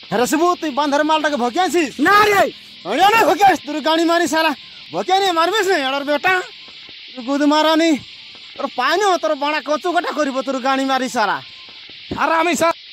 हेरे सबू तू बांधर मालटा के भोकिया छी ना रे अड़िया ना भोकिया तू गाड़ी मारी साला भोकिया नहीं मारबेस नहीं अड़र बेटा तू गुद मारानी तोर पानी तोर बड़ा कचू कटा करिवो तोर गाड़ी मारी सारा अरे आमी